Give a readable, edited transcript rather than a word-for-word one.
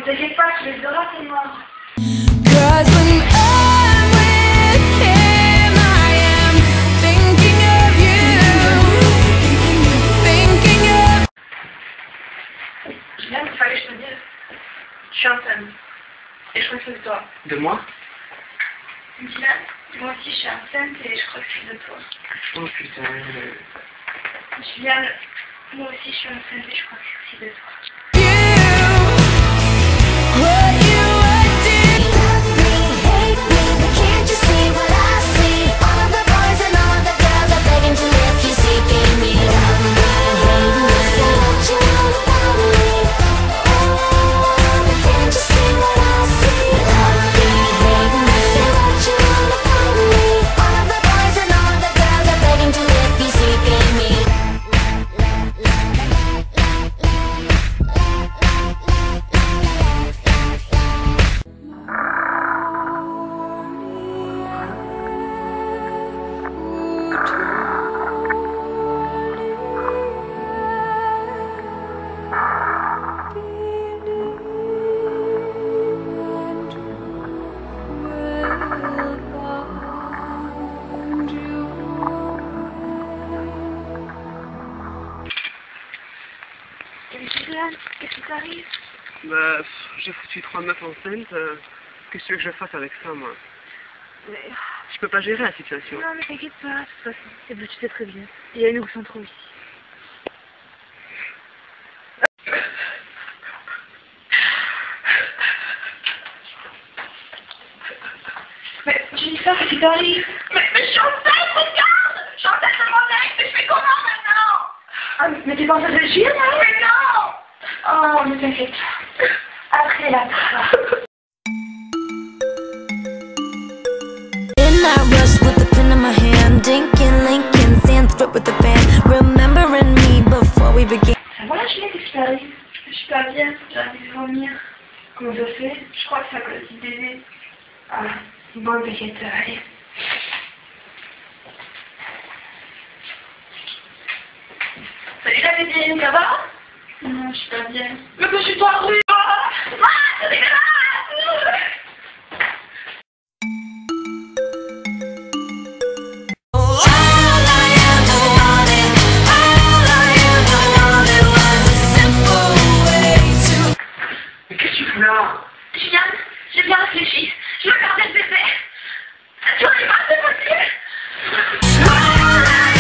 t'inquiète pas, tu les auras, c'est mort. Julien, il fallait que je te dise, je suis enceinte. Et je crois que c'est de toi. De moi? Julien, moi aussi je suis enceinte et je crois que c'est de toi. Oh putain. Julien, moi aussi je suis enceinte et je crois que c'est de toi. Qu'est-ce qui t'arrive? Bah, j'ai foutu 3 meufs enceintes. Qu'est-ce que tu veux que je fasse avec ça, moi? Mais... Je peux pas gérer la situation. Non, mais t'inquiète pas, de toute façon, c'est bon, tu sais très bien. Il y a une ou sans trop ici. Mais, Jennifer, qu'est-ce qui t'arrive? Mais je suis enceinte, regarde! Je suis enceinte de mon ex, mais je fais comment maintenant? Ah, mais t'es pas enceinte de Julien, hein? Mais non! Oh, mais t'inquiète pas. Après la In that rush with the pen in my hand, dinking Lincoln, Sanskrit with the band, remembering me before we began. Ça va, Julien, qu'est-ce qui t'arrive? Je suis pas bien, j'ai envie de vomir. Comment ça fait? Je crois que c'est à cause du bébé. Ah, bon, t'inquiète, allez. Salut la bébé, ça va? Non, je suis pas bien. Mais que je suis pas rue! Ah, c'est dégueulasse! Mais qu'est-ce que tu fous là? Julien, j'ai bien réfléchi. Je veux garder le bébé. Tu vois, c'est pas possible.